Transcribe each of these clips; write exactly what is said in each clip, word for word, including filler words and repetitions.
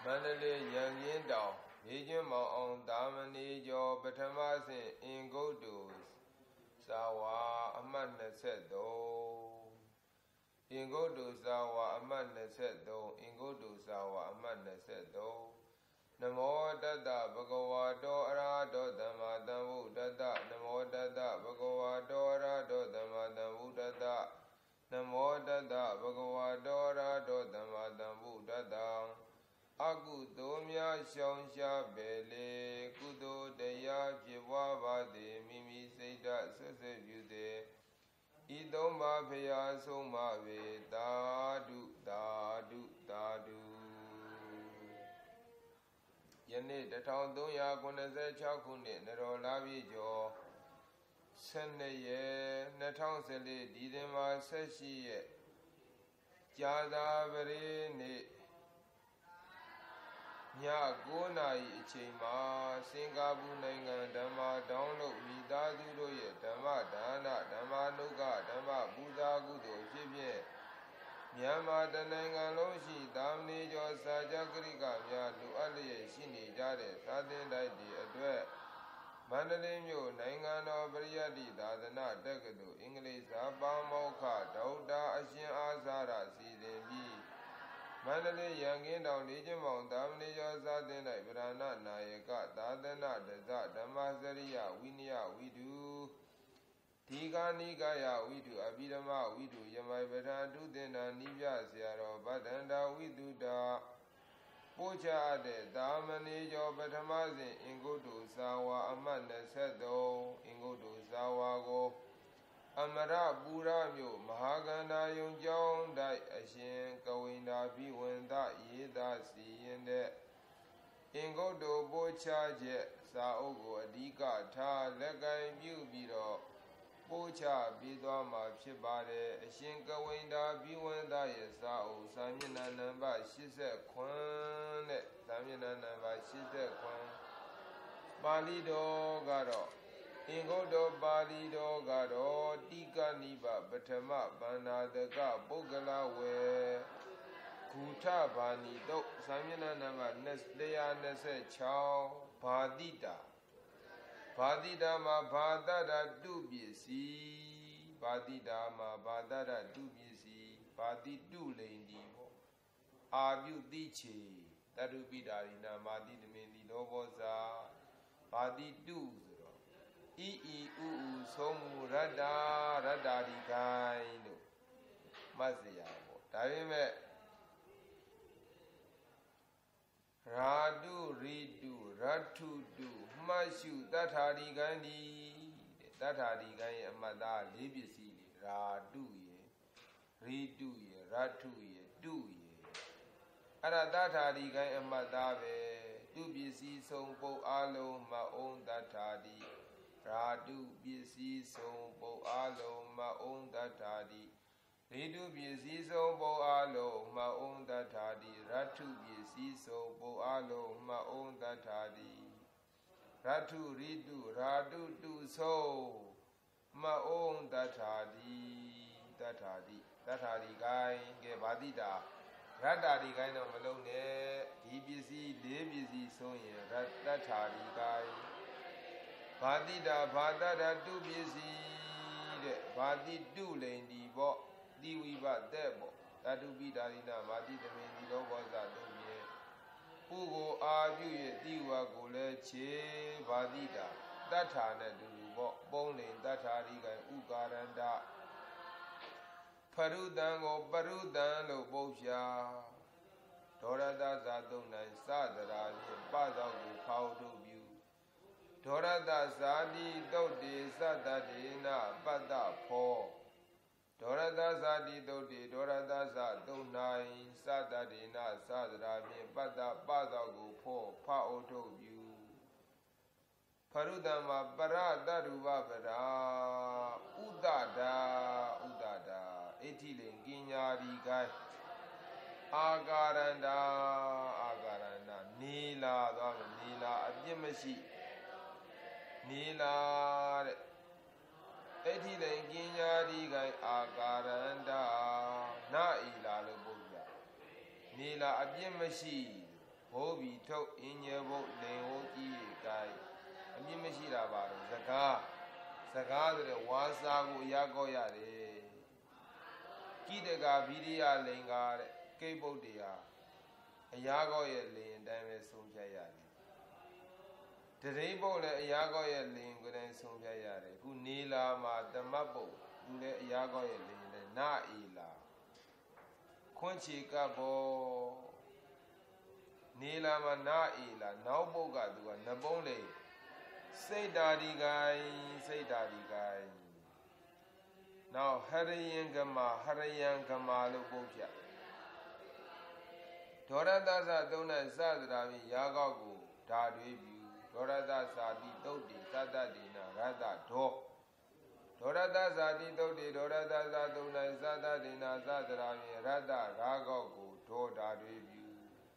မန္တလေးရန်ကင်းတောင်ရေကျွန်းမောင်အောင်သာမဏေကျော်ပထမဆင့်အင်္ဂုတ္တုစာဝါအမှတ်နှစ်ဆယ့်သုံးအင်္ဂုတ္တုစာဝါအမှတ်နှစ်ဆယ့်သုံးအင်္ဂုတ္တုစာဝါအမှတ်နှစ်ဆယ့်သုံးနမောတတ္တဘဂဝါတောအရဟတောသမ္မာသမ္ဗုဒ္ဓတ္တနမောတတ္တဘဂဝါတောအရဟတောသမ္မာသမ္ဗုဒ္ဓတ္တနမောတတ္တဘဂဝါတောအရဟတောသမ္မာသမ္ဗုဒ္ဓတ္တအကုသိုလ်များရှောင်ရှားပေလေကုသိုလ်တရားဖြစ်ပွားပါသည်မိမိစိတ်ဓာတ်ဆွတ်ဆွတ်ပြုသည်ဤသုံးပါးဖရာဆုံးမဝေသာဓုသာဓုသာဓုယနေ့တစ်ထောင်သုံးရာခုနှစ်ဆယ်ခြောက်ခုနှစ်နရောလပြည့်ကျော်ဆယ်နှစ်ရက်နှစ်ထောင်ဆယ်လေးဒီဇင်ဘာဆယ်ရှစ်ရက်ကြာသာပတေးနေ့ညကိုးနာရီအချိန်မှာစင်ကာပူနိုင်ငံဓမ္မတောင်းလို့မိသားစုတို့ရဲ့ဓမ္မဒါနဓမ္မနုကဓမ္မပူဇာကုသိုလ်ဖြစ်ဖြစ်မြန်မာတနိုင်ငံလုံးရှိသာမဏေကျော်စာကြဂရိကများလူအပ်လျက်ရှိနေကြတဲ့သာသင်တိုက်တွေအတွက်မန္တလေးမြို့နိုင်ငံတော်ပရိယတ္တိသာသနာတက္ကသိုလ်အင်္ဂလိပ်စာပါမောက္ခဒေါက်တာအရှင်အားစာရစီစဉ်ပြီးမန္တလေးရန်ကင်းတောင်လေးကျမောင်သာမဏေကျော်စာသင်တိုက်ဗရဏနာယကသာသနာတဇဓမ္မစရိယဝိနည်းဝိတုဒီဃာနိကာယဝိတုအဘိဓမ္မဝိတုယမိုင်ပဋ္ဌာန်တုသင်္နာနိပြဆရာတော်ဗဒ္ဒန္တာဝိတုတာပို့ချတဲ့သာမဏေကျော်ပထမစဉ်အင်္ဂုတ္တုစာဝါအမှတ်နှစ်ဆယ့်သုံးအင်္ဂုတ္တုစာဝါကိုအမရပူရမြို့မဟာကန္တာယုံကျောင်းတိုက်အရှင်ကဝိန္ဒာဘိဝန္တရေးသားစီရင်တဲ့အင်္ဂုတ္တုပို့ချချက်စာအုပ်ကိုအဓိကထားလက်ကင်ပြုပြီးတော့ပို့ချပြီးသွားမှာဖြစ်ပါတယ်အရှင်ကဝိန္ဒာဘိဝန္တရဲ့စာအုပ်စာမျက်နှာနံပါတ်၈၇နဲ့စာမျက်နှာနံပါတ်၈၇ပါဠိတော်ကတော့အင်္ဂုတ္တပါဠိတော်ကတော့တိကနိဗ္ဗပထမဗန္နာတကပုဂ္ဂလဝေဂုထဘာနိတုတ်စာမျက်နှာနံပါတ်၂၂၆ဘာတိတာဘာတိတာမှာဘာတရတုပစ္စည်းဘာတိတာမှာဘာတရတုပစ္စည်းဘာတိတုလိန်ဒီပေါ့အာပြုတိချေတတုပိတာရိနာမာတိတမေတိလောဘောဇာဘာတိတုဆိုတော့ဤဤဥဥဆုံးမူရတ္တာရတ္တာဒီကိုင်းလို့မှတ်စရာပေါ့ဒါပေမဲ့ရာတုရိတုရထုတုမှတ်ရှုတတ္ထာဒီကိုင်းဒီတဲ့တတ္ထာဒီကိုင်းရဲ့အမှတ်သားလေးပစ္စည်းတွေရာတုရေရိတုရေရထုရေတုရေအဲ့ဒါတတ္ထာဒီကိုင်းအမှတ်သားပဲတုပစ္စည်းဆုံးပုတ်အလုံးမအောင်တတ္ထာဒီရာတုပစ္စည်းဆုံးပုတ်အလုံးမအောင်တတ္ထာဒီရိတုပစ္စည်းဆုံးပုတ်အလုံးမအောင်တတ္ထာဒီရထုပစ္စည်းဆုံးပုတ်အလုံးမအောင်တတ္ထာဒီရထုရိတုရာတုတုဆုံးမအောင်တတ္ထာဒီတတ္ထာဒီတတ္ထာဒီကိုင်းကဲဘာတိတာရတ္တာဒီကိုင်းတော့မလုံးနဲ့ဒီပစ္စည်းလေးပစ္စည်းဆုံးရင်ရတ္ထာဒီကိုင်းဘာတိတာဘာတရတုပစ္စည်းတဲ့ဘာတိတုလိန်ဒီပေါ့တိဝိဘတဲ့ပေါ့တတုပိဒါရိနာဘာတိတမေဒီလောဘောဇတုမြေပုကိုအာပြုရဲ့တိဝါကိုလည်းခြေဘာတိတာတတ္ထာနဲ့တူတူပေါ့ပုံလိန်တတ္ထာဒီကိုင်းဥကာရန္တဖရုတံကိုပရုတံလို့ပုတ်ရှာဒေါရတဇာတုံနိုင်စသရာဖြင့်ပသောကိုဖောက်ထုတ်ပြုဒေါရတဇာတိတုတ်တေသတ္တတေနပတ္တဖောဒေါရတဇာတိတုတ်တေဒေါရတဇာတုံနိုင်သတ္တတေနစသရာဖြင့်ပတ္တပသောကိုဖောဖောက်ထုတ်ပြုဖရုတံမှာပရတရူပပရာဥဒတာဥဒတာအဋ္ဌိလင်ကင်ညာဒီကိုင်းအာကာရန္တာအာကာရန္တာနေလာသွားမယ်နေလာအပြစ်မရှိနေလာတဲ့အဋ္ဌိလင်ကင်ညာဒီကိုင်းအာကာရန္တာနာဤလာလို့ပုဒ်ပြနေလာအပြစ်မရှိဘိုးဘီထုတ်အင်းညဲဘုတ်လင်ဟုတ်ကြီးကိုင်အမြင့်မရှိတာပါတော့စကားစကားဆိုတဲ့ဝါစာကိုအရာကောက်ရတယ်ကိတကဗိရိယလိန်ကာတဲ့ကိတ်ပုတ်တရားအရာကောက်ရဲ့လင်အတိုင်းပဲဆုံးဖြတ်ရတယ်တရိပ်ပုတ်လည်းအရာကောက်ရဲ့လင်ကိုယ်တိုင်ဆုံးဖြတ်ရတယ်ခုနေလာမှာတမတ်ပုတ်သူလည်းအရာကောက်ရဲ့လင်လည်းနာအေလာခွန်းချီကပ်ဘောနေလာမှာနာအေလာနောက်ပုတ်ကသူကနပုံးလေစိတ်ဓာတိကိုင်စိတ်ဓာတိကိုင်နောက်ဟရယံကမဟရယံကမလို့ပုတ်ဖြတ်ဒေါရတသသုံးတဲ့စသရာဖြင့်ရာကောက်ကိုဓာတွေးပြုဒေါရတသာတိတုတ်တိသတ္တတိနာရတ္တဒောဒေါရတသာတိတုတ်တိဒေါရတသာသုံးတဲ့သတ္တတိနာသသရာဖြင့်ရတ္တရာကောက်ကိုဒေါဓာတွေးပြု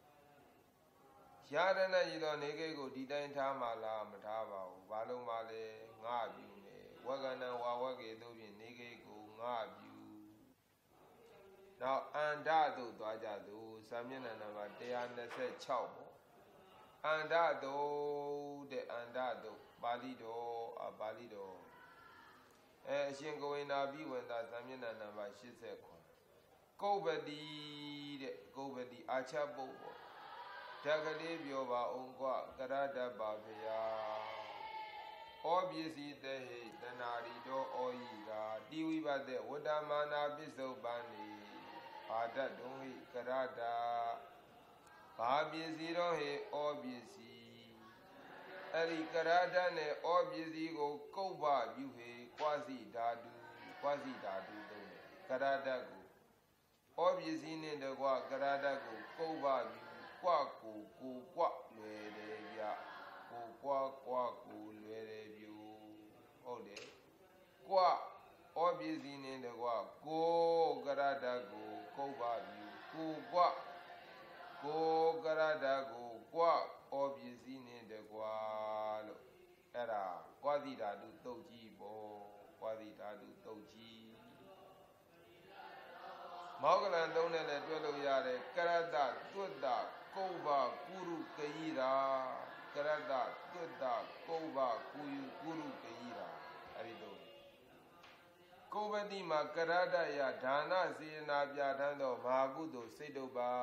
ရာရဏရည်သောနေကိကိုဒီတိုင်းထားမှလားမထားပါဘူးဘာလို့မှလဲငါပြုမယ်ဝကနံဝါဝကေတို့ဖြင့်နေကိကိုငါပြုနောက်အန္တတို့သွားကြသူစာမျက်နှာနံပါတ်one twenty-sixပေါ့အန္တတို့တဲ့အန္တတို့ပါဠိတော်အပါဠိတော်အဲအရှင်ကိုဝိနာဘိဝန္တာစာမျက်နှာနံပါတ်eighty-nineကုပ္ပတိတဲ့ကုပ္ပတိအာချပုတ်ပေါ့ဓကလေးပြောပါအောင်ကွကရတ္တပါဗျာဩပစ္စည်းတေဟိတနာရီတော်ဩဤရာတိဝိဘတဲ့ဝတ္တမာနာပစ္စုပ္ပန်နိဘာဒတ်တုံဟိကရတ္တဘာပစ္စည်းတော်ဟိဩပစ္စည်းအဲ့ဒီကရတ္တနဲ့ဩပစ္စည်းကိုကုပ္ပပြုဟိကွာစီဓာတုကွာစီဓာတုသုံးတယ်ကရတ္တကိုဩပစ္စည်းနဲ့တကွကရတ္တကိုကုပ္ပပြုကွာကိုကိုကွာလွယ်တယ်ဗျကိုကွာကွာကိုလွယ်တယ်ဗျဟုတ်တယ်ကွာဩပစ္စည်းနဲ့တကွကိုကရတ္တကိုကုပ္ပပြုကိုကွာကိုကရတ္တကိုကွာဩပစ္စည်းနဲ့တကွလို့အဲ့ဒါကွာတိဓာတုတုတ်ကြီးပေါ့ကွာတိဓာတုတုတ်ကြီးမောဂလံသုံးနဲ့လည်းတွဲလို့ရတယ်ကရတ္တသွတ္တကုပ္ပကုရုကယိရာကရတ္တသွတ္တကုပ္ပကုယကုရုကယိရာအဲ့ဒီတော့ကုပ္ပတိမှာကရတ္တယဒါနစေနာပြဋ္ဌာန်းသောမဟာကုသိုလ်စိတ်တုပ္ပါ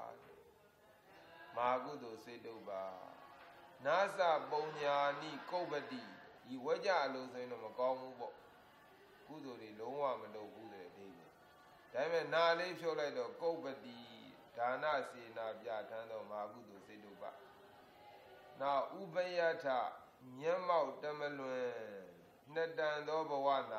မဟာကုသိုလ်စိတ်တုပ္ပါနာသပုံညာနိကုပ္ပတိဒီဝကြအလို့ဆိုရင်တော့မကောင်းဘူးပေါ့ကုသိုလ်တွေလုံးဝမလုပ်ဘူးတဲ့အဓိပ္ပာယ်ဒါပေမဲ့နာလေးဖြုတ်လိုက်တော့ကုပ္ပတိဒါနစေနာပြဋ္ဌာန်းသောမဟာကုသိုလ်စိတ်တုပ္ပါနောက်ဥပယထမျက်မှောက်တမလွင်နှစ်တန်သောဘဝ၌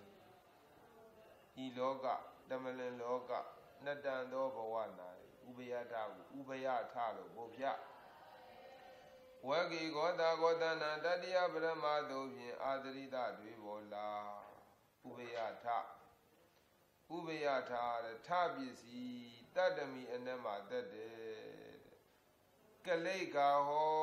ဤလောကတမလွင်လောကနှစ်တန်သောဘဝ၌ဥပယထကိုဥပယထလို့ဘုရားဝဂေဂောတာဂောတနာတတိယပရမတို့ဖြင့်အာသရိတတွေပေါ်လာဥပယထဥပယထတဲ့ထပစ္စည်းတတ္တမိအနက်မှာတက်တယ်ကလိတ်ကာဟော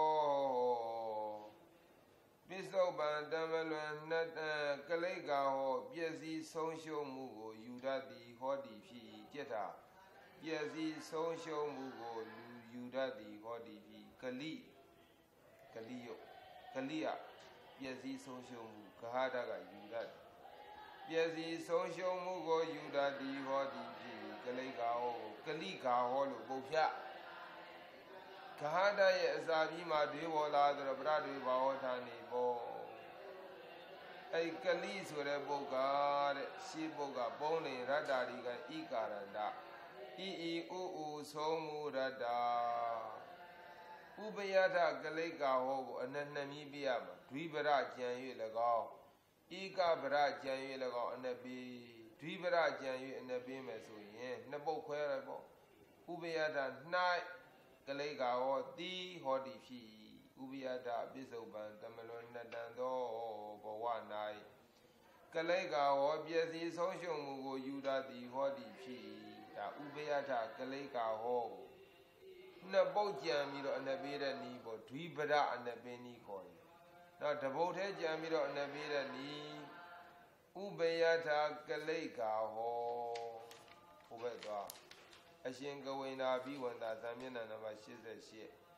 ပစ္စုပ္ပန်တမလွန်နှစ်ကလိတ်ကာဟောပျက်စီးဆုံးရှုံးမှုကိုယူတတ်သည်ဟောသည်ဖြစ်ကြက်တာပျက်စီးဆုံးရှုံးမှုကိုလူယူတတ်သည်ဟောသည်ဖြစ်ကလိကလိယကလိယပျက်စီးဆုံးရှုံးမှုဂဟတကယူတတ်ပျက်စီးဆုံးရှုံးမှုကိုယူတတ်သည်ဟောသည်ဖြစ်ကလိတ်ကာဟောကလိကာဟောလို့ပုတ်ဖြတ်ဂဟတရဲ့အစာပြီးမှတွေးပေါ်လာဆိုတော့ပရတွေဘာဝဌာနေပေါ့အဲ့ကလိဆိုတဲ့ပုဂ္ဂါတဲ့ရှင်းပုဂ္ဂါပုံနေရတ္တာဒီကဤကာရန္တဤဤဥဥဆုံးမူရတ္တာဥပယထကလိတ်ကာဟောကိုအနနှစ်မြည်ပြရမှာဒွိပရကြံ၍၎င်းဤကပရကြံ၍၎င်းအနပေးဒွိပရကြံ၍အနပေးမယ်ဆိုရင်နှစ်ပုတ်ခွဲရပေါ့ဥပယထ၌ကလိတ်ကာဟောတိဟောတိဖြစ်ဥပယထပစ္စုပန်တမလွန်နှစ်တန်သောဘဝ၌ကလိတ်ကာဟောပျက်စီးဆုံးရှုံးမှုကိုယူတတ်သည်ဟောတိဖြစ်ဒါဥပယထကလိတ်ကာဟောကိုနှစ်ပုတ်ကြံပြီးတော့အနပေးတဲ့နီးပေါ့ဒွိပရအနပေးနီးခေါ်တယ်နောက်တပုတ်ထဲကြံပြီးတော့အနပေးတဲ့နီးဥပယထကလိတ်ကာဟောဟိုဘက်သွားအရှင်ကဝိနာဘိဝန္တာသံမျက်နှာနံပါတ်eighty-eight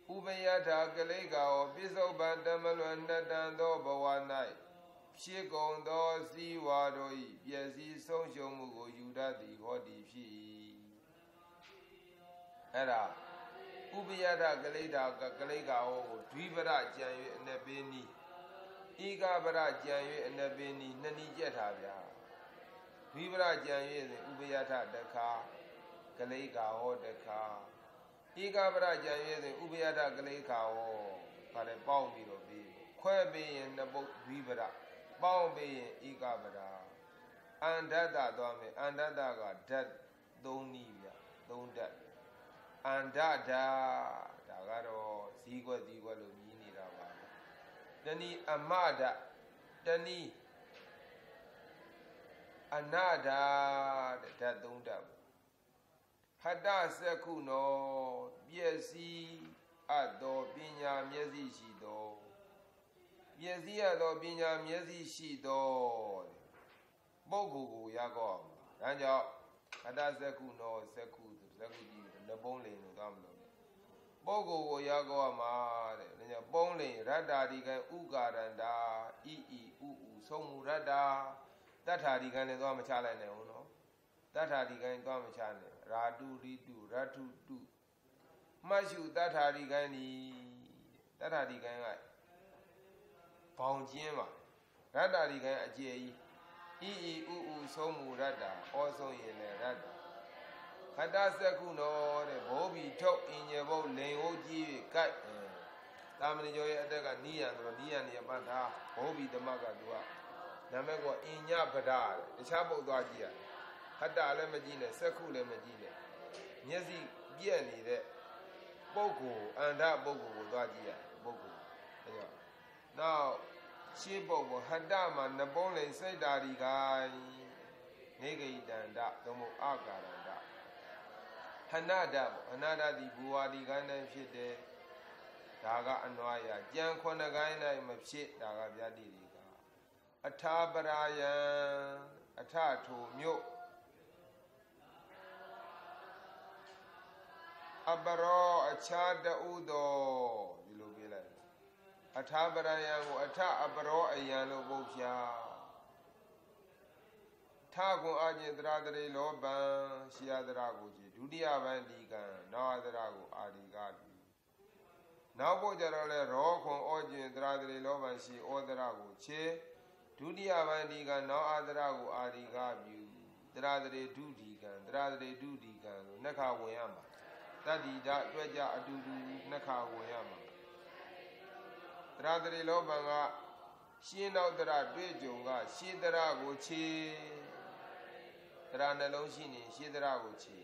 ဥပယထာကလိကာဟောပိစုပန်တမလွန်နှစ်တန်သောဘဝ၌ဖြစ်ကုန်သောစည်းဝါတို့၏ပျက်စီးဆုံးရှုံးမှုကိုယူတတ်သည်ဟောဒီဖြစ်၏အဲ့ဒါဥပယထာကလိတာကလိကာဟောကိုဒွိပရကြံ၍အနပေနီဧကပရကြံ၍အနပေနီနှစ်နည်းကြက်ထားဗျာဒွိပရကြံ၍ဥပယထာတခါကလိကာဟောတခါဧကပရကြံ၍ဥပယထာကလိကာဟောဗါလဲပေါင်းပြီးတော့ပြီးခွဲပြီးရင်နှစ်ပုဒ်ဒွိပရပေါင်းပြီးရင်ဧကပရအန္တတ္တသွားမယ်အန္တတ္တကဓာတ်သုံးနည်းဗျသုံးဓာတ်အန္တဓာဒါကတော့ဇီးကွက်ဇီးကွက်လို့မြည်နေတာပါတနည်းအမဓာတနည်းအနာဓာတဲ့ဓာတ်သုံးဓာတ်ဟတ္တစက္ခုနောပျက်စီးအပ်သောပညာမျက်စိရှိသောပျက်စီးအပ်သောပညာမျက်စိရှိသောပုဂ္ဂိုလ်ကိုရကောဒါကြောင့်ဟတ္တစက္ခုနောစက္ခုစက္ခုကြီးလက်ပုံးလိန်လို့သွားမလို့ပုဂ္ဂိုလ်ကိုရကောမှာတဲ့ဒါကြောင့်ပုံးလိန်ရတ္တာဒီကံဥကာရန္တာဣဣဥဥဆုံးမူရတ္တာတတ္ထာဒီကံလည်းသွားမချလိုက်နိုင်ဘူးနော်တတ္ထာဒီကံသွားမချနိုင်ရာတုရိတုရထုတုမှတ်ရှုတတ္ထာဒီကံဤတတ္ထာဒီကံကဘောင်ကျင်းပါရတ္တာဒီကံအကျယ်ကြီးဤဤဥဥဆုံးမူရတ္တာဩဆုံးရင်လည်းရတ္တာခတ္တစက္ခုနောတဲ့ဘောဘီထုတ်အင်ညေဘုတ်လိန်ဟုတ်ကြီး၍ကိုက်တာမဏိကျော်ရဲ့အတက်ကနီးရံဆိုတော့နီးရံနေပန်းထားဘောဘီဓမ္မကသူကနာမည်ကအင်ညပဒတဲ့တခြားပုတ်သွားကြည့်ရဟတ္တလည်းမကြည့်နဲ့စက္ခုလည်းမကြည့်နဲ့မျက်စိပြက်နေတဲ့ပုဂ္ဂိုလ်အန္တပုဂ္ဂိုလ်ကိုသွားကြည့်ရပုဂ္ဂိုလ်အဲကြောင့်နောက်ရှင်းပုဂ္ဂိုလ်ဟတ္တမှာနပုံးလိန်စိတ်ဓာရီကိုင်းနေဂိတန္တသို့မဟုတ်အာကာရန္တဟနဒအနာဒတိဘူဝါဒီကိုင်းတိုင်းဖြစ်တယ်ဒါကအနွားရကြံခွန်ကိုင်းတိုင်းမဖြစ်ဒါကဗျာတိတွေကအထာပရာယံအထထိုမြို့အပရောအခြားတူသောဒီလိုပြလိုက်အထာပရာယံကိုအထအပရောအယံလို့ပုတ်ဖြာထကွန်အကျင်တရာတရေလောဘံရှိယတရာကိုကြည်ဒုတိယပိုင်းဒီကံနောက်အတရာကိုအာဒီကပြီနောက်ဖို့ကြတော့လဲရောခွန်ဩကျင်တရာတရေလောဘံရှိဩတရာကိုခြေဒုတိယပိုင်းဒီကံနောက်အတရာကိုအာဒီကပြီတရာတရေဒုဒီကံတရာတရေဒုဒီကံလို့နှစ်ခါဝင်ရမှာတတ္တိဓာအတွက်ကြအတူတူနှစ်ခါဝင်ရမှာတရာတရေလောဘံကရှင်းနောက်တရာတွေ့ကြုံကရှင်းတရာကိုခြေတရာနှလုံးရှိနေရှင်းတရာကိုခြေ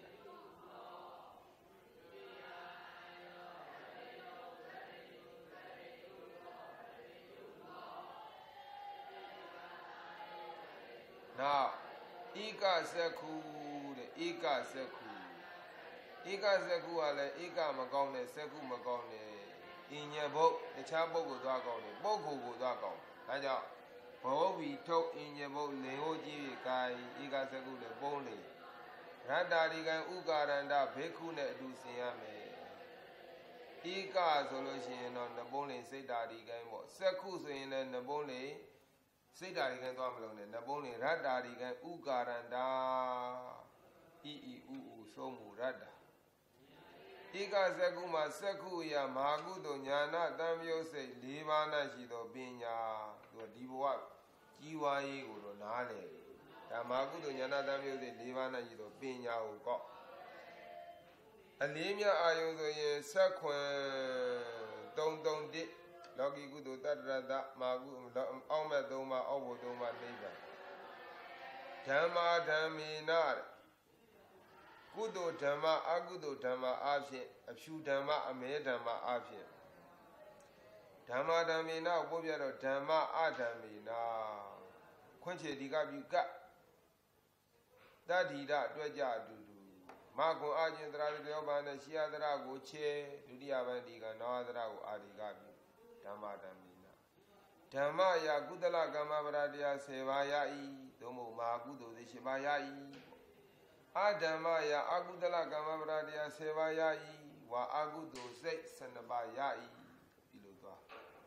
နောက်ဧကစက္ခုတဲ့ဧကစက္ခုဧကစက္ခုကလည်းဧကမကောင်းတဲ့စက္ခုမကောင်းတဲ့အင်ညဘုတ်တခြားပုဂ္ဂိုလ်သွားကောင်းတယ်ပုဂ္ဂိုလ်ကိုသွားကောင်းဒါကြောင့်ဘောဝီထုတ်အင်ညဘုတ်လင်ဟုတ်ကြီးကိုင်ဧကစက္ခုလည်းပုံးလေရတ္တာဒီကံဥကာရန္တဘေက္ခုနဲ့အတူဆင်ရမယ်ဧကဆိုလို့ရှိရင်တော့နပုံးလေစိတ်ဓာဒီကံပေါ့စက္ခုဆိုရင်လည်းနပုံးလေစိတ်ဓာဒီကံသွားမလို့နဲ့နပုံးလေရတ္တာဒီကံဥကာရန္တဤဤဥဥဆုံးမူရတ္တာဧကစက္ခုမှာစက္ခုယမဟာကုသိုလ်ညာနာတံမျိုးစိတ်၄ပါး၌ရှိသောပညာသူဒီဘဝကြီးဝါးရေးကိုတော့နားလေဒါမဟာကုသိုလ်ညာနာတံမျိုးစိတ်၄ပါး၌ရှိသောပညာကိုကောက်အလေးမြအာယုံဆိုရင်စက္ခွန်၃၃၁လောကီကုသိုလ်တတ္တရတမဟာကုအောက်မဲ့၃ပါးအောက်ဘု၃ပါးနိဗ္ဗာန်ဓမ္မာဓမ္မေနကုသိုလ်ဓမ္မအကုသိုလ်ဓမ္မအဖြစ်အဖြူဓမ္မအမဲဓမ္မအဖြစ်ဓမ္မာဓမ္မေနကိုပို့ပြတော့ဓမ္မအဓမ္မေနခွင့်ချေဒီကပြုကတတ္တိဒအတွက်ကြအတူတူမကွန်အချင်းတရာတောဘာနဲ့ရှိယတရာကိုချေဒုတိယပိုင်းဒီကနောအတရာကိုအာဒီကပြုဓမ္မဓမ္မေနဓမ္မယကုသလကမ္မပရတရား၁၀ပါးရ၏သို့မဟုတ်မဟာကုသိုလ်၈ပါးရ၏အဓမ္မယအကုသလကမ္မပရတရား၁၀ပါးရ၏ဝါအကုသိုလ်စိတ်ဆန္ဒပါရ၏ဒီလိုသွား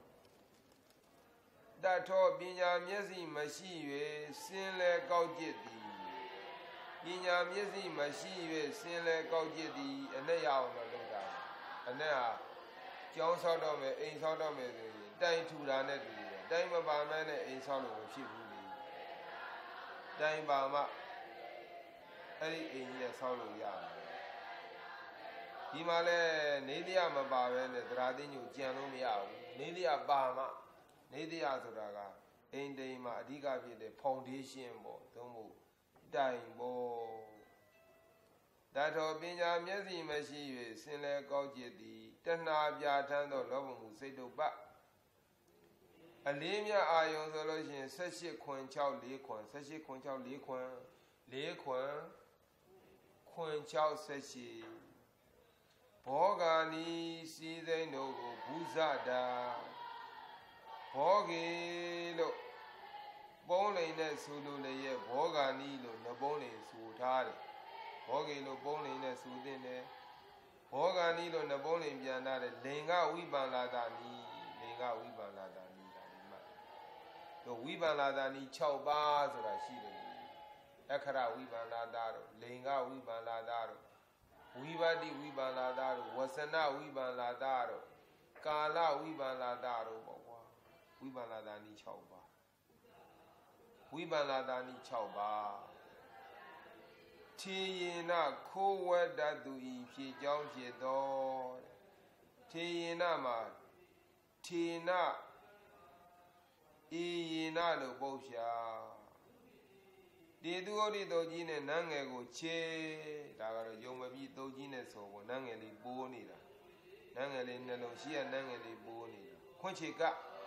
တထောပညာမျက်စိမရှိ၍စင်လဲကောက်จิตသည်ပညာမျက်စိမရှိ၍စင်လဲကောက်จิตသည်အနဲ့ရအောင်တော့လုပ်တာအနဲ့ဟာကျောင်းဆောက်တော့မယ်အိမ်ဆောက်တော့မယ်ဆိုရင်တိုင်ထူတာနဲ့တူတယ်တိုင်မပါမဲနဲ့အိမ်ဆောက်လို့မဖြစ်ဘူးလေတိုင်ပါမှအဲ့ဒီအိမ်ကြီးကဆောက်လို့ရတယ်ဒီမှာလဲနေတရားမပါပဲနဲ့သရသိညိုကြံလို့မရဘူးနေတရားပါမှနေတရားဆိုတာကအိမ်တိမ်မှာအဓိကဖြစ်တဲ့ foundation ပေါ့သုံးဖို့တိုင်ပေါ့တထောပညာမျက်စိမရှိ၍စင်လဲကောက်จิตသည်တဏှာပြဋ္ဌာန်းသောလောဘမှုစိတ်တုပ္ပအလေးမြအာယုံဆိုလို့ရှိရင်၁၈ခွင်၆၄ခွင်၁၈ခွင်၆၄ခွင်၄ခွင်ခွင်၆၁၈ဘောဂာနီစီသိန်းတို့ကိုဘုဇတာဘောဂေလို့ပုံးလိန်နဲ့ဆိုလိုလည်းရဲ့ဘောဂာနီလို့နှပုံးလိန်ဆိုထားတယ်ဘောဂေလို့ပုံးလိန်နဲ့ဆိုတဲ့နဲ့ဘောဂာနီလို့နှပုံးလိန်ပြန်ထားတယ်လင်္ကဝိပန္လာတာနီလင်္ကဝိပန္လာတာနီဒါဒီမှာတို့ဝိပန္လာတာနီ၆ပါးဆိုတာရှိတယ်အခရဝိပန္လာတာတို့လင်္ကဝိပန္လာတာတို့ဝိပါတိဝိပန္လာတာတို့ဝဆနဝိပန္လာတာတို့ကာလဝိပန္လာတာတို့ပေါ့ကွာဝိပန္လာတာနီ၆ပါးဝိပန္လာတာနီ၆ပါးထေယေနခိုးဝတ္တသူဤဖြေကြောင်းဖြစ်တော်ထေယေနမှာထေနဤယေနလို့ပုတ်ရှာဒီသူဟုတ်ဒီတုတ်ကြီးနဲ့နန်းငယ်ကိုချေဒါကတော့ယုံမပြီးတုတ်ကြီးနဲ့ဆိုပေါ်နန်းငယ်လေးပိုးနေတာနန်းငယ်လေးနှလုံးရှိရနန်းငယ်လေးပိုးနေတာခွန့်ချေက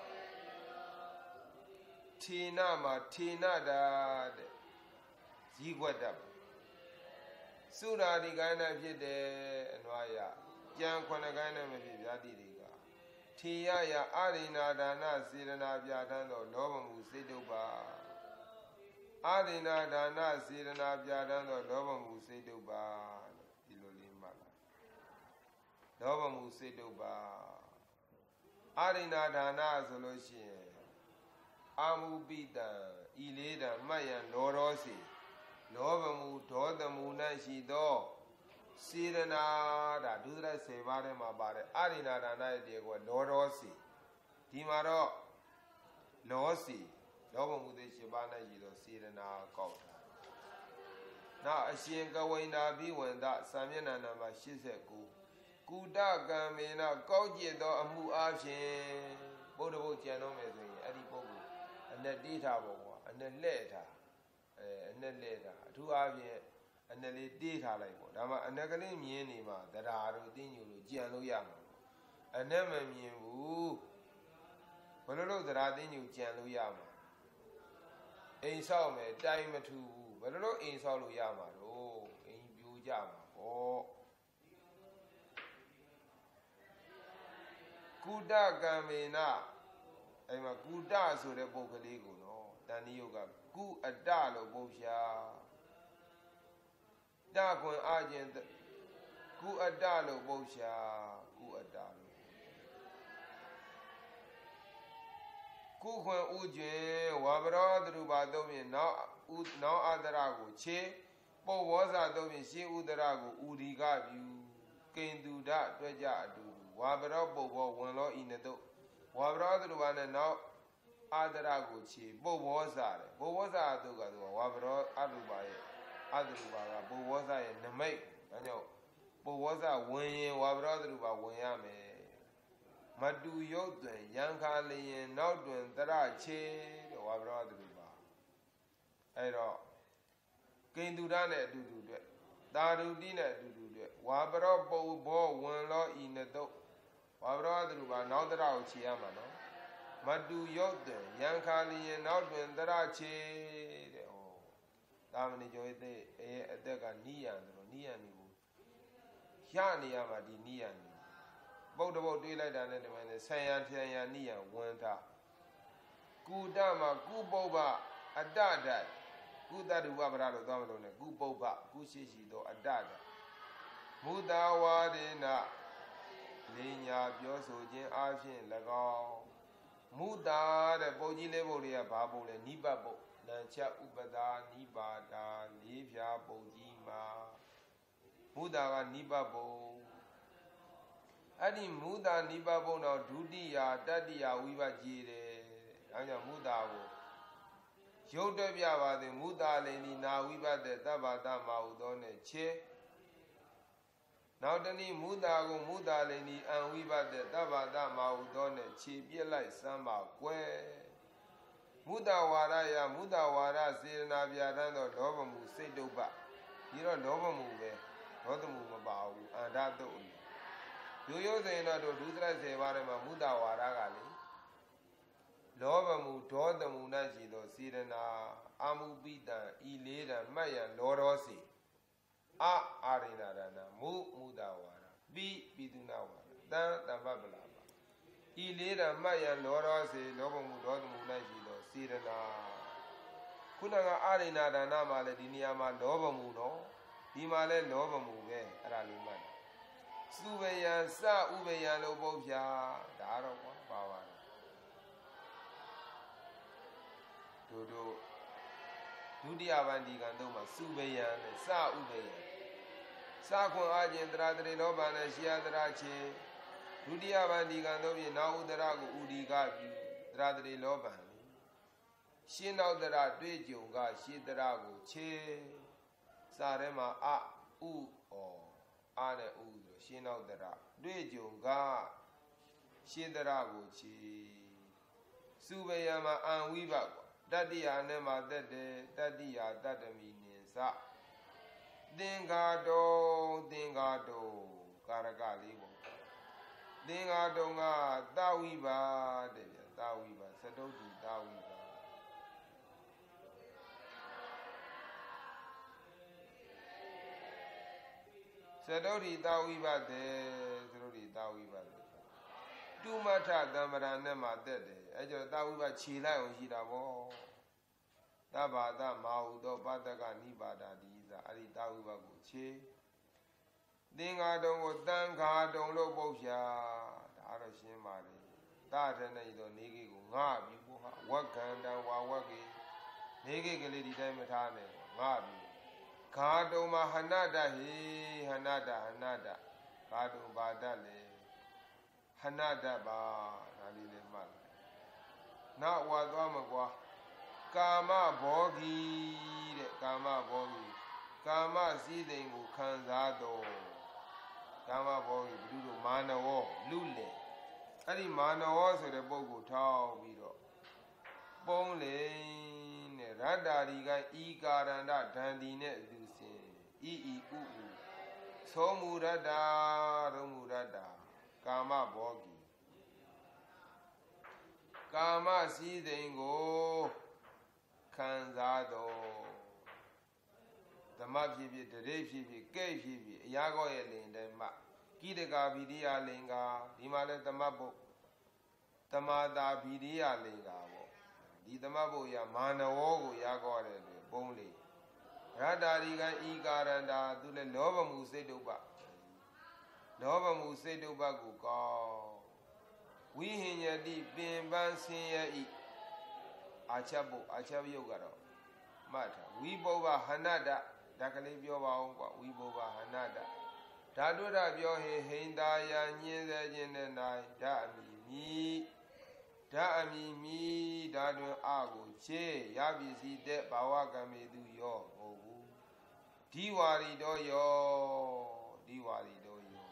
ထေနမှာထေနတာတဲ့ဇီးခွက်တတ်သုရာဒီကိုင်းနဲ့ဖြစ်တယ်အနွားရကြံခုနှစ်ကိုင်းနဲ့မဖြစ်ဗျာတိတွေကထေရယအရိနာဒါနစေရနာပြဋ္ဌာန်းသောလောဘမှုစိတ်တုပ္ပါအရိနာဒါနစေရနာပြဋ္ဌာန်းသောလောဘမှုစိတ်တုပ္ပါဒီလိုလေးမှတ်လာလောဘမှုစိတ်တုပ္ပါအရိနာဒါနဆိုလို့ရှိရင်အာမုပိတံဤလေးတံမှတ်ရန်လောတော်စီလောဘမှုဒေါသမှု၌ရှိသောစေရနာဒါဒုစရဆယ်ပါးထဲမှာပါတယ်အရိနာဒါနရဲ့တရားကလောတော်စီဒီမှာတော့လောစီလောဘမှုတွေရှင်းပါး၌ရှိသောစေရနာကောက်တာနောက်အရှင်ကဝိန္ဒာဘိဝန္တစာမျက်နှာနံပါတ်၈၉ကုတကံမေနကောက်ကျစ်သောအမှုအပြင်ဘုဒ္ဓဘုတ်ကျန်တော့မယ်ဆိုရင်အဲ့ဒီပုဂ္ဂိုလ်အနဲ့တေးထားပေါ့ကွာအနဲ့လှဲ့ထားအဲအနဲ့လှဲ့ထားအထူးအားဖြင့်အနဲ့လေးတေးထားလိုက်ပေါ့ဒါမှအနဲ့ကလေးမြင်နေမှာတရားတို့တင်းညူလို့ကြံလို့ရမှာအနဲ့မမြင်ဘူးဘယ်လိုလုပ်တရားတင်းညူကြံလို့ရမှာအိမ်ဆောက်မယ်တိုင်မထူဘူးဘယ်လိုလုပ်အိမ်ဆောက်လို့ရမှာတော့အိမ်ပြိုကြမှာပေါ့ကုတကံမေနအဲ့မှာကုတဆိုတဲ့ပုဂ္ဂလေးကိုနော်တဏှိယုတ်ကကုအတလို့ပုတ်ရှာတခွန်အကျင်ကုအတလို့ပုတ်ရှာကုအတလို့ကုခွန်ဥကျင်ဝါပရောတရူပါသုံးဖြင့်နောက်ဥနောက်အတရကိုခြေပုတ်ဝေါဇသုံးဖြင့်ရှင်းဥတရကိုဥဒီကပြုကိန္တုဒတွေ့ကြအတူဝါပရောပုတ်ဘောဝင်လောဤနတုဝါပရောတရူပါနဲ့နောက်အာဒရကိုခြေပုတ်ဝေါဇတယ်ပုတ်ဝေါဇအတုကသူဝါပရောအတုပါရဲ့အတုပါကပုတ်ဝေါဇရဲ့နမိတ်ဒါကြောင့်ပုတ်ဝေါဇဝင်ရင်ဝါပရောတရူပါဝင်ရမယ်မတူရုပ်တွင်ရန်ခါလျင်နောက်တွင်တရချေတဲ့ဝါပရောတရူပါအဲ့တော့ကိန္တုဒနဲ့အတူတူတွေ့တာရုတိနဲ့အတူတူတွေ့ဝါပရောပုတ်ဘောဝင်လောဤနတုဝါပရောတရူပါနောက်တရကိုခြေရမှာနော်မတူရုပ်တွင်ရန်ခါလျင်နောက်တွင်တရချေတဲ့ဟောသာမဏေကျော်ရဲ့အဲအသက်ကနိယံဆိုတော့နိယံမျိုးရနေရမှာဒီနိယံမျိုးပုဒ္ဓဘုတ်တွေးလိုက်တာနဲ့ဒီမှာနဲ့ဆံရံထံရံနိယံဝန်တာကုတမှာကုပုပ္ပအတ္တတကုတရူပပရလို့သွားမလို့နဲ့ကုပုပ္ပကုရှိရှိသောအတ္တတမုဒဝါဒေနလေးညာပြောဆိုခြင်းအားဖြင့်၎င်းမုတာတဲ့ပုံကြီးလေးပုံတွေကဘာပုံလဲနိဗ္ဗတ်ပုံလံချက်ဥပဒါနိဗ္ဗာဒာလေးဖြာပုံကြီးမှာမုတာကနိဗ္ဗတ်ပုံအဲ့ဒီမုတာနိဗ္ဗတ်ပုံတော့ဒုတိယတတိယဝိပတ်ကြီးတယ်အဲကြောင့်မုတာကိုရုပ်တက်ပြပါသည်မုတာလိန်ဒီနာဝိပတ်တဲ့သဗ္ဗတမဟုသောနဲ့ချေနောက်တနည်းမုတာကိုမုတာလိန်ဒီအံဝိပတ်တဲ့သဗ္ဗတမဟုသောနဲ့ခြေပြစ်လိုက်စမ်းပါကွယ်မုတာဝါရယမုတာဝါရစေရနာပြဋ္ဌာန်းသောလောဘမှုစိတ်တုပ္ပဒီတော့လောဘမှုပဲဒေါသမှုမပါဘူးအန္တတုတ်ရိုးရိုးဆိုရင်တော့ဒုစရိုက်ဆယ်ပါးထဲမှာမုတာဝါရကလေလောဘမှုဒေါသမှုနဲ့ရှိသောစေရနာအာမုပိတံဤလေးတံမှတ်ရန်လောတော်စီအအာရိဏရဏမုမုတာဝါရပိပိတုနာဝါရတံတမ္ပပလာပါဤလေးတံမှတ်ရန်လောတော်စီလောဘမှုဒေါသမှုနဲ့ရှိသောစေရနာခုနကအာရိဏရဏမှာလည်းဒီနေရာမှာလောဘမှုတော့ဒီမှာလည်းလောဘမှုပဲအဲ့ဒါလေးမှတ်တယ်စုဘယံစဥဘယံလို့ပုတ်ဖြာဒါတော့ကွာပါပါတယ်တို့တို့ဒုတိယဗန္ဒီကံတော့မှာစုဘယံနဲ့စဥဘယံစခွန်အားခြင်းတရာတရေလောဘနဲ့ရှေယတရာချေဒုတိယဗန္ဒီကံတော့ဖြင့်နာဥဒရကိုဥဒီကပြုတရာတရေလောဘရှင်းနောက်တရာတွေ့ကြုံကရှေတရာကိုချေစာထဲမှာအဥဩအာနဲ့ဥဆိုရှင်းနောက်တရာတွေ့ကြုံကရှင်းတရာကိုချီစုဘယံမှာအံဝိဘကွာတတ္တိယနဲ့မှာတက်တယ်တတ္တိယတတ္တမိနိသသင်္ဃာတုံသင်္ဃာတုံကာရကလေးပေါ့သင်္ဃာတုံကသဝိပါတဲ့ဗျသဝိပါသတုတ္တိသဝိပါသတုတ္တိသဝိပါတဲ့သတုတ္တိသဝိပါတဲ့တုမထသံဗရနဲ့မှာတက်တယ်အဲကြောင့်သဝိပါခြေလိုက်အောင်ရှိတာပေါ့သဗ္ဗတမဟုသောပတ္တကနိပါဒာတိသာအဲ့ဒီသဝိပါကိုခြေသင်္ဃာတုံကိုတန်ခါတုံလို့ပုတ်ဖြာဒါတော့ရှင်းပါလေတထနဲ့သောနေကိကိုငါပြီဘုဟာဝက္ခန္တံဝါဝက္ကိနေကိကလေးဒီတိုင်းမထားနဲ့ငါပြီခါတုံမှာဟနတဟိဟနတဟနတခါတုံဘာတလေဟနတပါဒါလေးလေးမှတ်နောက်ဝါသွားမကွာကာမဘောဂီတဲ့ကာမဘောဂီကာမစည်းစိမ်ကိုခံစားတော်ကာမဘောဂီဘုဒ္ဓမာနဝလူလေအဲ့ဒီမာနဝဆိုတဲ့ပုဂ္ဂိုလ်ထောက်ပြီးတော့ပုံးလေနဲ့ရတ္တာရီကဤကာရဏဒန္ဒီနဲ့လူစင်ဤဤဥဥသောမူရတ္တာရောမူရတ္တာကာမဘောဂီကာမစည်းစိမ်ကိုခံစားတော်ဓမ္မဖြစ်ဖြစ်တရေဖြစ်ဖြစ်ကဲ့ဖြစ်ဖြစ်အရာကောရဲ့လင်တဲ့မှကိတကာဗိရိယလင်္ကာဒီမှာလဲသမတ်ဘုတမာတာဗိရိယလင်္ကာပေါ့ဒီသမတ်ဘုရမာနဝကိုရာကောတဲ့လေပုံးလေရတ္တာရိကဤကာရန္တာသူလဲလောဘမှုစိတ်တုပ္ပလောဘမှုစိတ်တုပ္ပကိုကောဝိဟိညတိပင်ပန်းဆင်းရဲဤအာချက်ဖို့အာချက်ယုတ်ကတော့မှတ်ထားဝိပုဗ္ဗဟနတဒါကလေးပြောပါအောင်ကွာဝိပုဗ္ဗဟနတဓာတုရပြောဟိဟိန္တာယညင်းစေခြင်းနဲ့၌ဓာအမိမိဓာအမိမိဓာတွင်အကိုချေရပစ္စည်းတဲ့ဘာဝကံမေသူရောမဟုတ်ဘူးဒီဝါရီတော်ရောဒီဝါရီတော်ရော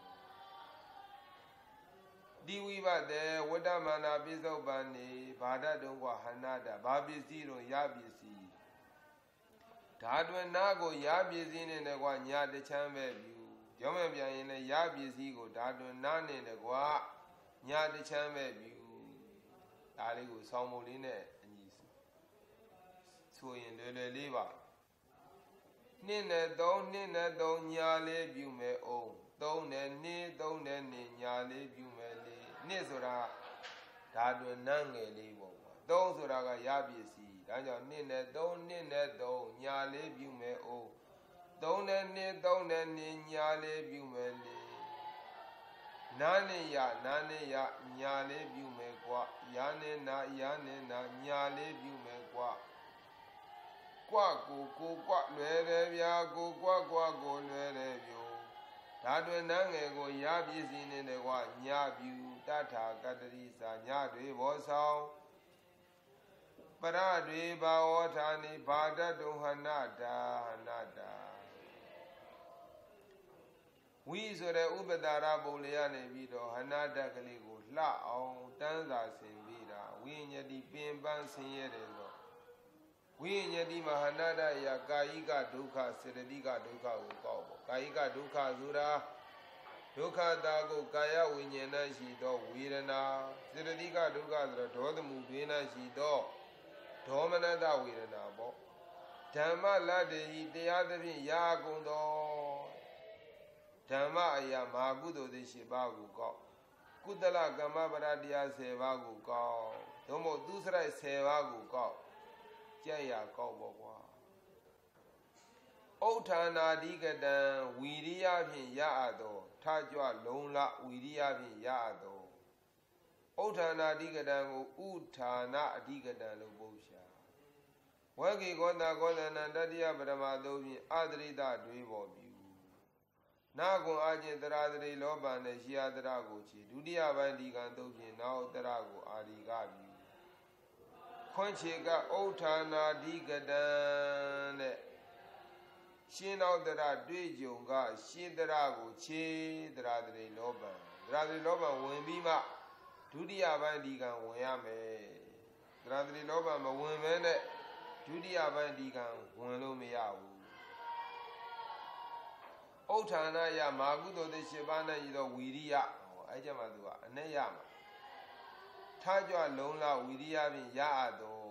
ဒီဝိဘတဲ့ဝတ္တမနာပိစုပန်နေဘာဒတုံကဟနတဘာပစ္စည်းတော့ရပစ္စည်းဓာတွင်နာကိုရပစ္စည်းနဲ့ကွာညာတချမ်းပဲပြုကြောင်းမပြန်ရင်လည်းရပစ္စည်းကိုဓာတွင်နာနဲ့ကွာညာတချမ်းပဲပြုဒါလေးကိုဆောင်းမုံလေးနဲ့အညီဆိုရင်လွယ်လွယ်လေးပါနှစ်နဲ့သုံးနှစ်နဲ့သုံးညာလေးပြုမယ်အောင်သုံးနဲ့နှစ်သုံးနဲ့နှစ်ညာလေးပြုမယ်လေနှစ်ဆိုတာဓာတွင်နန်းငယ်လေးပေါ့ကွာသုံးဆိုတာကရပစ္စည်းဒါကြောင့်နှစ်နဲ့သုံးနှစ်နဲ့သုံးညာလေးပြုမယ်အောင်သုံးနဲ့နှစ်သုံးနဲ့နှစ်ညာလေးပြုမယ်လေနာနေရနာနေရညာလေးပြုမယ်ကွာယာနေနာယာနေနာညာလေးပြုမယ်ကွာကွာကိုကိုကွာလွယ်တယ်ဗျာကိုကွာကွာကိုလွယ်တယ်ဗျိုဒါတွင်နန်းငယ်ကိုရပစ္စည်းနေတယ်ကွာညာပြုတထာကတ္တိစာညာတွေဘောဆောင်ပရတွေဘာဝဌာနိဘာတတုဟနတာဟနတာဝိဆိုတဲ့ဥပဒါရပုံလေးရနေပြီးတော့ဟနတကလေးကိုလှအောင်တန်းစာဆင်ပြီးတာဝိညာတိပင်ပန်းဆင်းရဲတယ်ဆိုတော့ဝိညာတိမဟနတယကာယိကဒုက္ခစေတသိကဒုက္ခကိုကောက်ပေါ့ကာယိကဒုက္ခဆိုတာဒုက္ခတာကိုကာယဝိညာဏရှိသောဝေဒနာစေတသိကဒုက္ခဆိုတော့ဒေါသမှုဒွေနရှိသောဒေါမနတဝေဒနာပေါ့ဓမ္မလတ္တိတရားသဖြင့်ရာကုန်သောဓမ္မအရာမဟာကုသိုလ်သည်၈ပါးကိုကောက်ကုသလကမ္မပရတရား၁၀ပါးကိုကောက်သို့မဟုတ်သူစရိုက်၁၀ပါးကိုကောက်ကြက်ရကောက်ပေါ့ကွာဥဋ္ဌာနာဓိကတံဝီရိယဖြင့်ရအပ်သောထကြွလုံလဝီရိယဖြင့်ရအပ်သောဥဋ္ဌာနာဓိကတံကိုဥဌာနာအဓိကတံလို့ပုရှာဝေကိကောတာကောသနံတတိယပရမသုံးဖြင့်အတရိတတွေးပေါ်ပြုနာကွန်အာကျင်တရာတရိလောဘနဲ့ရှိယတရကိုချီဒုတိယပိုင်းဒီကံသုံးဖြင့်နောက်တရကိုအာရိကပြုခွန်ချေကဥဋ္ဌာနာဓိကတံတဲ့ရှင်းနောက်တရတွေ့ကြုံကရှင်းတရကိုချေတရာတရိလောဘတရာတရိလောဘဝင်ပြီးမှဒုတိယပိုင်းဒီကံဝင်ရမယ်တရာတရိလောဘမဝင်မဲနဲ့ဒုတိယပိုင်းဒီကံဝင်လို့မရဘူးဥဋ္ဌာနာယမာကုသိုလ်သ၈ပါးနဲ့ရသောဝီရိယဟောအဲ့ကြမှာသူကအနဲ့ရမှာထားကြွလုံလဝီရိယဖြင့်ရအပ်သော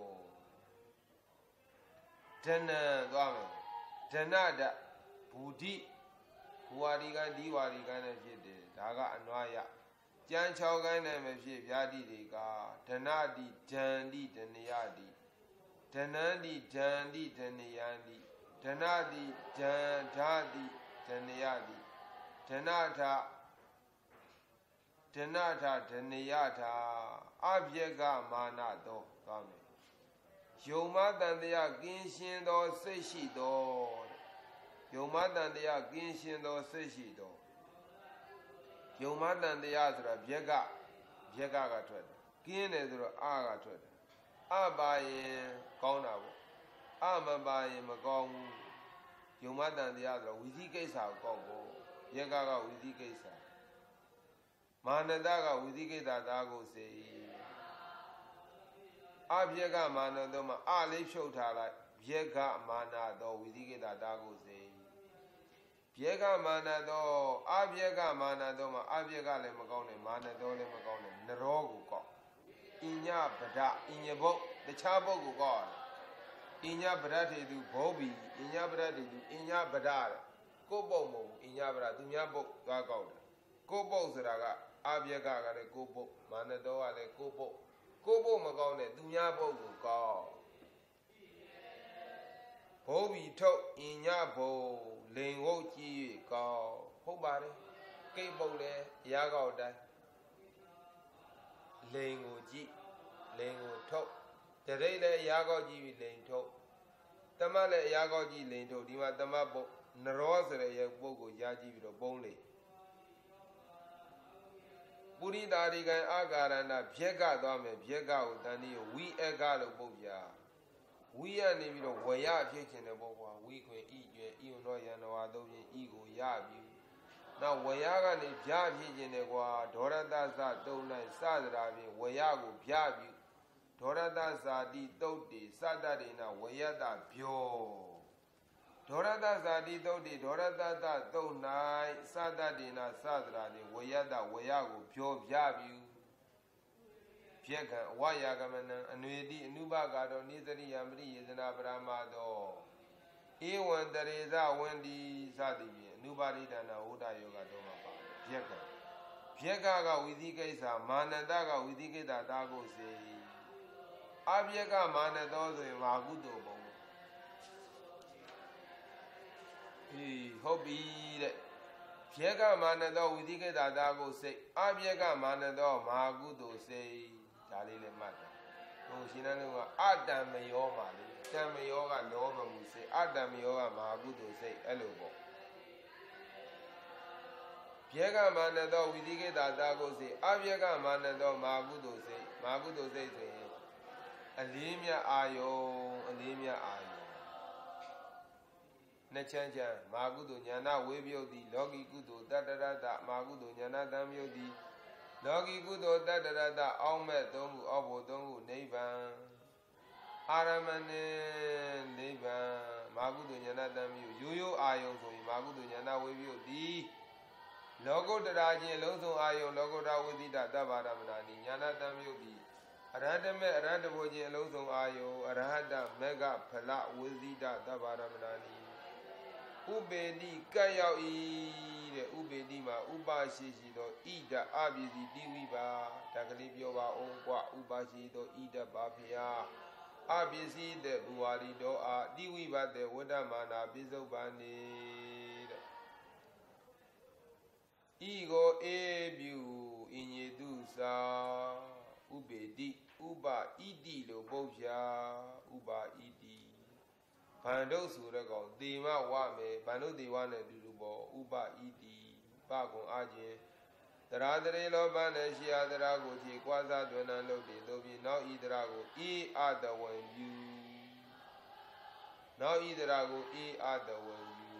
ဒဏံသွားမယ်ဒဏဒဘူဒိဘူဝါဒီကံဒီဝါဒီကံနဲ့ဖြစ်တယ်ဒါကအနွားရကြံ၆ကံနဲ့မဖြစ်ဗျာတိတွေကဒဏတိဒံတိဒဏယတိဒဏံတိဒံတိဒဏယံတိဒဏတိဒံဓာတိဒဏယတိဒဏထဒဏထဒဏယထာအပြက်ကမာနသောကောင်းတယ်ယုံမတန်တရားကင်းရှင်းသောစိတ်ရှိသောယုံမတန်တရားကင်းရှင်းသောစိတ်ရှိသောယုံမတန်တရားဆိုတာဗျက်ကဗျက်ကကထွက်တယ်ကင်းတယ်ဆိုတော့အာကထွက်တယ်အပါရင်ကောင်းတာပေါ့အမပါရင်မကောင်းဘူးယုံမတန်တရားဆိုတော့ဝိသိကိစ္စကိုကောက်ဖို့ဗျက်ကကဝိသိကိစ္စမာနတကဝိသိကိစ္စသားကိုစေအဗျက်ကမာနတော့မှအလေးဖြုတ်ထားလိုက်ဗျက်ကမာနတော့ဝိသိကိစ္စသားကိုစေဗျက်ကမာနတော့အဗျက်ကမာနတော့မှအဗျက်ကလည်းမကောင်းနဲ့မာနတော့လည်းမကောင်းနဲ့နရောကိုကောက်အညပဒအညဘုတ်တခြားဘုတ်ကိုကောက်ရတယ်အညပဒထေသူဘောဘီအညပဒထေသူအညပဒတဲ့ကိုပုတ်မဟုတ်ဘူးအညပဒသူများဘုတ်သွားကောက်တယ်ကိုပုတ်ဆိုတာကအဗျက်ကကလည်းကိုပုတ်မာနတော့ကလည်းကိုပုတ်ကိုပုတ်မကောင်းတဲ့သူများဘုတ်ကိုကောက်ဘောဘီထုတ်အညဘုတ်လိန်ဝုတ်ကြည့်၍ကောက်ဟုတ်ပါတယ်ကိတ်ပုတ်လည်းရာကောက်တိုင်းလိန်ကိုကြည့်လိန်ကိုထုတ်တရိပ်လည်းရာကောက်ကြည့်ပြီးလိန်ထုတ်တမတ်လည်းရာကောက်ကြည့်လိန်ထုတ်ဒီမှာတမတ်ပုတ်နရောဆိုတဲ့ရဲ့ပုတ်ကိုရာကြည့်ပြီးတော့ပုံးလေပုရိသာရိကံအာကာရဏဗျက်ကသွားမယ်ဗျက်ကကိုတန်ဒီဝိအကလို့ပုတ်ပြဝိရနေပြီးတော့ဝရဖြစ်ခြင်းတဲ့ပုတ်ကွာဝိခွေဤကျွဲဤုံတော်ယန္တဝါသုံးဖြင့်ဤကိုရပြီနောက်ဝရကနေဗျာဖြစ်ခြင်းတဲ့ကွာဒေါရတသတုံ၌စသရာဖြင့်ဝရကိုဗျာပြီဒေါရတဇာတိတုတ်တိစတတေနဝယတဗျောဒေါရတဇာတိတုတ်တိဒေါရတသတုတ်၌စတတေနစသရာဖြင့်ဝယတဝရကိုဗျောဗျာပြီဗျက်ကံအဝယာကမနံအနွေတိအနုဘဂါတော်နိသရိယမရိယေသနာပရမသောဧဝံတရေဇဝန္တိစသည်ဖြင့်အနုပါရိဒနာဝုဒ္ဒယောဂတော်မှာပါဗျက်ကံဗျက်ကကဝိသိကိစ္စမာနတကဝိသိကိစ္စတာကိုစေအဗျက်ကမာနတော်ဆိုရင်မာကုသိုလ်ပုံအေးဟုတ်ပြီတဲ့ပြေကမာနသောဝိသိကိတသာကိုစိတ်အပြေကမာနသောမဟာကုသိုလ်စိတ်ဒါလေးလည်းမှတ်တယ်ဟိုရှင်နန်းကအတံမယောပါလေတံမယောကလောဘမှုစိတ်အတံမယောကမဟာကုသိုလ်စိတ်အဲ့လိုပေါ့ပြေကမာနသောဝိသိကိတသာကိုစိတ်အပြေကမာနသောမဟာကုသိုလ်စိတ်မဟာကုသိုလ်စိတ်ဆိုရင်အလေးမြတ်အာယုံအလေးမြတ်အာယုံနှစ်ချမ်းချမ်းမဟာကုသိုလ်ဉာဏဝေပြုတ်တိလောကီကုသိုလ်တတ္တရတ္တမဟာကုသိုလ်ဉာဏတံမြုတ်တိလောကီကုသိုလ်တတ္တရတ္တအောက်မဲ့သုံးခုအောက်ဖို့သုံးခုနိဗ္ဗာန်အာရမဏေနိဗ္ဗာန်မဟာကုသိုလ်ဉာဏတံမြုတ်ရိုးရိုးအာယုံဆိုရင်မဟာကုသိုလ်ဉာဏဝေပြုတ်တိလောကုတ္တရာချင်းလုံးစုံအာယုံလောကုတ္တဝိသိတသဗ္ဗရမဏနိဉာဏတံမြုတ်တိအရဟတမေအရဟတဘောချင်းအလုံးစုံအာယုံအရဟတမေဃဖလဝိသိတသဗ္ဗရမဏနိဥပေတိကတ်ရောက်ဤတဲ့ဥပေတိမှာဥပါရှိရှိသောဣဒအပစ္စည်းတိဝိပါဒါကလေးပြောပါအောင်ကွာဥပါရှိသောဣဒပါဖျားအပစ္စည်းတဲ့ဘူဝါရီတော်အာတိဝိပါတဲ့ဝတ္တမာနာပိစုပ္ပန်နေတဲ့ဤကိုအေပြုအင်ညေတုသာဥပေတိဥပဣတိလို့ပုတ်ဖြာဥပဣတိဘန္ဒုဆိုတဲ့ကောင်တေမဝမယ်ဘန္ဒုတေဝနဲ့တူတူပေါ့ဥပဣတိပကွန်အားခြင်းတရာတရေလောဘနဲ့ရှိယတရာကိုဖြေကွာစားတွင်နှံလုပ်တယ်လို့ပြီးနောက်ဤတရာကိုအေးအတဝံယူနောက်ဤတရာကိုအေးအတဝံယူ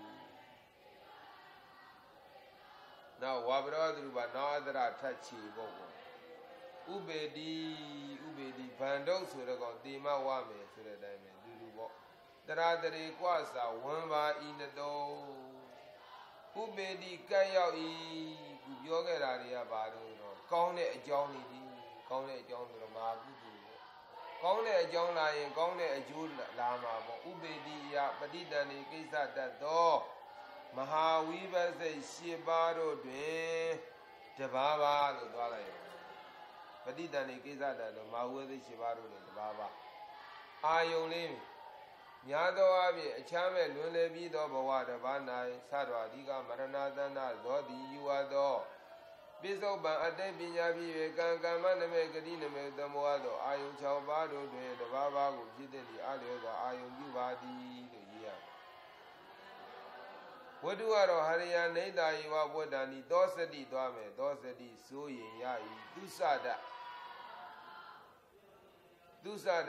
နောက်ဝါပရောသူဘာနောက်အတရာထတ်ချေပေါ့ပေါ့ဥပေတိဥပေတိဘန္ဒုဆိုတဲ့ကောင်တေမဝမယ်ဆိုတဲ့အတိုင်းပဲတူတူပေါ့တရာတရေကွာစာဝံပါဤနတောဥပေတိကတ်ရောက်ဤခုပြောခဲ့တာတွေကဘာလို့တော့ကောင်းတဲ့အကြောင်းတွေဒီကောင်းတဲ့အကြောင်းဆိုတော့မာကုသိုလ်ပေါ့ကောင်းတဲ့အကြောင်းလာရင်ကောင်းတဲ့အကျိုးလာမှာပေါ့ဥပေတိယပဋိတန်ဒီကိစ္စတတ်သောမဟာဝိပဿနာရှင်းပါတို့တွင်တဘာဘာလို့သွားလိုက်ရောပဋိတန်ဒီကိစ္စတတ်သောမဟာဝိပဿနာရှင်းပါတို့တွင်တဘာဘာအာယုံလေးညာသောအပြင်အခြားမဲ့လွန်လေပြီးသောဘဝတစ်ပါး၌သတ္တဝါဒီကမရဏသန္တာဇောတိယူဝသောပိစုပန်အတိတ်ပညာဖြစ်၍ကံကမ္မနမေဂတိနမေသမောသောအာယု၆ပါးတို့တွင်တဘာဘာကိုဖြစ်တဲ့ဒီအလျော်စွာအာယုပြုပါသည်လို့ရေးရဝတ္ထုကတော့ဟရိယနေတယေဝဝတ္တဏီသောစတိသွားမယ်သောစတိစိုးရင်ရ၏သူစဒသူစဒ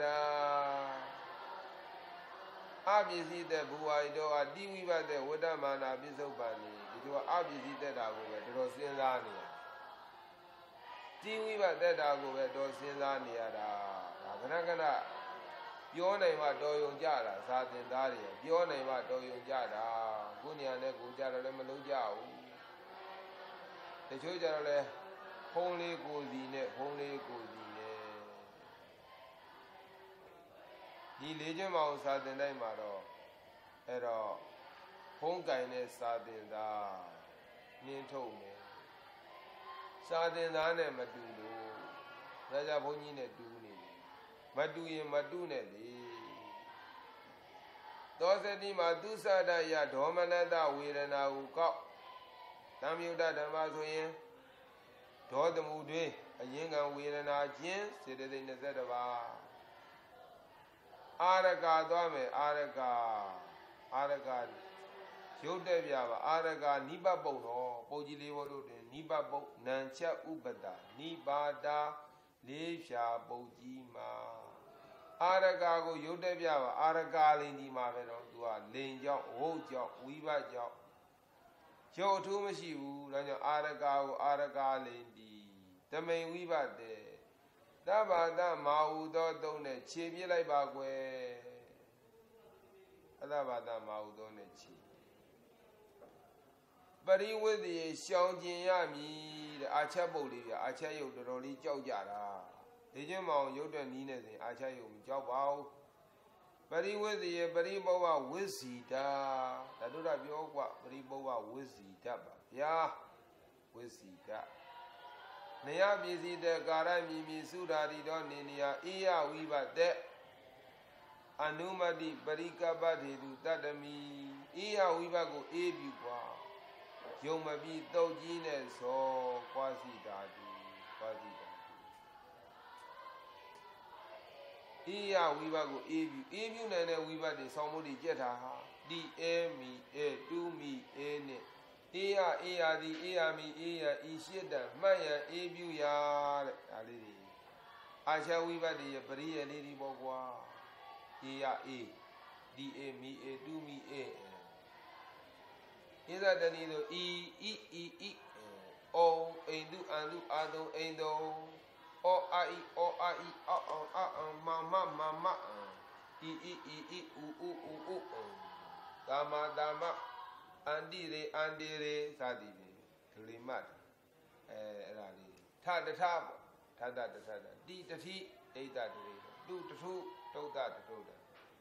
အပစ္စည်းတဲ့ဘူဝါရီတော်အတိဝိဘတဲ့ဝတ္တမာနာပိစုပ္ပန်နေဒီလိုအပစ္စည်းတဲ့တာကိုပဲတော်တော်စဉ်းစားနေရတိဝိဘတဲ့တာကိုပဲတော်စဉ်းစားနေရတာဒါခဏခဏပြောနိုင်မှတော်ယုံကြတာသာသင်သားတွေပြောနိုင်မှတော်ယုံကြတာကိုနေရာနဲ့ကိုကြတော့လည်းမလုံးကြဘူးတချို့ကြတော့လည်းဖုံးလေးကိုစီနဲ့ဖုံးလေးကိုစီဒီလေးကျွန်းမအောင်စာသင်တိုင်းမှာတော့အဲ့တော့ဖုံးကင်တဲ့စာသင်သားနှင်းထုတ်မယ်စာသင်သားနဲ့မတူလို့ဒါကြဘုန်းကြီးနဲ့တူနေတယ်မတူရင်မတူနဲ့လေသောစတိမှာသူစဒယဒေါမနတဝေဒနာဟုကောက်သံယုတ္တဓမ္မဆိုရင်ဒေါသမှုတွေအရင်ကဝေဒနာချင်းစေတသိက်နှစ်ပါးအာရကသွားမယ်အာရကအာရကရုပ်တဲ့ပြပါအာရကနိဗ္ဗပုတ်တော်ပုတ်ကြီးလေးဘောတို့တွင်နိဗ္ဗပုတ်နံချက်ဥပဒနိပါတာလေးဖြာပုတ်ကြီးမှာအာရကကိုရုပ်တဲ့ပြပါအာရကလိန်ဒီမှာပဲတော့သူကလိန်ကြောင့်ဝုတ်ကြောင့်ဝိဘကြောင့်ရုပ်အထူးမရှိဘူးဒါကြောင့်အာရကကိုအာရကလိန်ဒီတမိန်ဝိဘတဲ့သဗ္ဗတမာဟုသောသုံးနဲ့ခြေပြစ်လိုက်ပါကွယ်အသဗ္ဗတမာဟုသောနဲ့ခြေပရိဝိသေရှောင်ကျင်ရမည်တဲ့အာချက်ပုတ်လေးပြအာချက်ယုတ်တော်တော်လေးကြောက်ကြတာဒီချင်းမောင်ရုပ်တဲ့နီးနေစဉ်အာချက်ယုတ်မကြောက်ပါဘူးပရိဝိသေပရိပုဗ္ဗဝိစီတာဓာတုရပြောกว่าပရိပုဗ္ဗဝိစီတပါဗျာဝိစီတနယပစ္စည်းတဲ့ကာရမီမီစုဓာရီတော်နေနေယအေယဝိဘတဲ့အနုမတိပရိကပ္ပထေတုတတ္တမိအေယဝိဘကိုအေးပြီကွာယုံမပြီးတုတ်ကြီးနဲ့စောကွာစီဓာတုကွာစီဓာတုအေးရဝိဘတ်ကိုအေးပြုအေးပြုနိုင်တဲ့ဝိဘတ်တွေဆောင်းမှုတွေကြက်တာဟာဒီအဲမီအဲတူမီအဲနဲ့အေးရအေးရသည်အေးရမီအေးရဤရှိတံမှတ်ရန်အေးပြုရတဲ့ဒါလေးတွေအာရှဝိဘတ်တွေရဲ့ပရိယလေးတွေပေါ့ကွာအေးရအေးဒီအေမီအေတူမီအေဣဇတဏီတို့ဤဤဤဤအောအိန္ဒုအန္ဒုအာတုံအိန္ဒုအောအာဤအောအာဤအောအောင်အာအောင်မမမမဤဤဤဤဥဥဥဥကာမတာမအန္တိရေအန္တိရေစသည်ဖြင့်ဒလိမတ်အဲအဲ့ဒါလေးထတထပေါ့ထတတထတတိတတိဒိဋ္ဌတရေတုတထုတုဒ္ဒတထုတ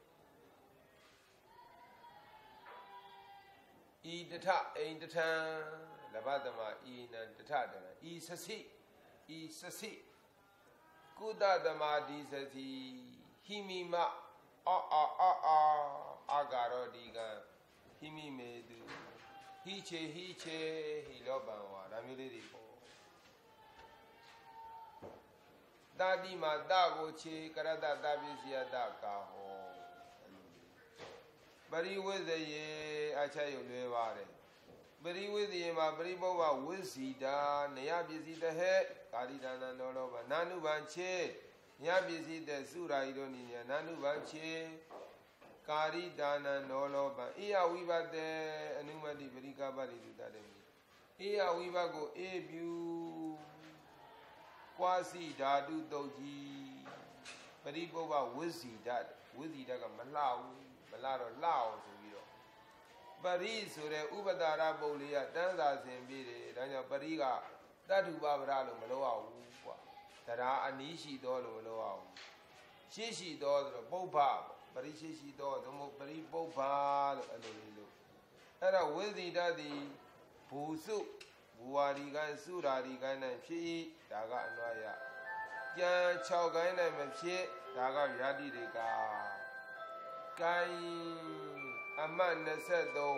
ဤတထအိန္တထံလဘသမဤနံတထတံဤစစိဤစစိကုသသမာဒီစစီဟိမိမအာအာအာအာအာဂါရောဒီကံဟိမိမေတုဟိချေဟိချေဟိလောပံဝါဒါမျိုးလေးတွေပေါ့တာတိမာတကိုချေကရတတပစ္စယတကာဟောပရိဝိဇယေအချက်ရုပ်လွဲပါတယ်ပရိဝိဇယေမှာပရိပုဗ္ဗဝိဇိတာနယပစ္စည်းတဟဲကာရိဒါနနောလောဘနာနုဘံချေညပစ္စည်းတဲ့စုရာဤတို့နိညာနာနုဘံချေကာရိဒါနနောလောဘအေယဝိဘတေအနုမတိပရိကပရိတုတတေအေယဝိဘကိုအေပြုကွာစီဓာတုတုတ်ကြီးပရိပုဗ္ဗဝိဇိတဝိဇိတကမလှဘူးမလှတော့လှအောင်ဆိုပြီးတော့ပရိဆိုတဲ့ဥပဒါရပုတ်လေးကတန်းစာဆင်ပြီးတယ်ဒါကြောင့်ပရိကတတ္ထုပပရလို့မလုပ်ရဘူးကွာတရားအနီးရှိတော်လို့မလုပ်ရဘူးရှေ့ရှိတော်ဆိုတော့ပုပ္ပပရိရှေ့ရှိတော်သို့မဟုတ်ပရိပုပ္ပလို့အဲ့လိုလေးလို့အဲ့တော့ဝိဇိတတိဘူစုဘူဝါဒီကံစုရာဒီကံနဲ့ဖြစ်၏ဒါကအနွားရကြံ၆ကိုင်းနဲ့မဖြစ်ဒါကဗျာတိတွေကကိုင်းအမတ်၂၃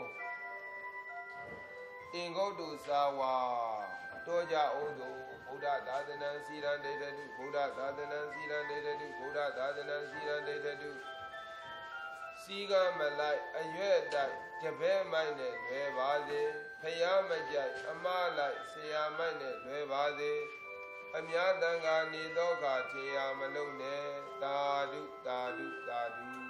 အင်္ဂုတ္တုသာဝါတောကြအောင်သူဗုဒ္ဓသာသနာစီရန်ဒိဋ္ဌတုဗုဒ္ဓသာသနာစီရန်ဒိဋ္ဌတုဗုဒ္ဓသာသနာစီရန်ဒိဋ္ဌတုစီကမလိုက်အရွက်တိုက်တပည့်မိုက်နဲ့လွယ်ပါစေဖယားမကြိုက်အမလိုက်ဆရာမိုက်နဲ့လွယ်ပါစေအများတန်ခါနေသောအခါထေရမလုံးနဲ့သာဓုသာဓုသာဓု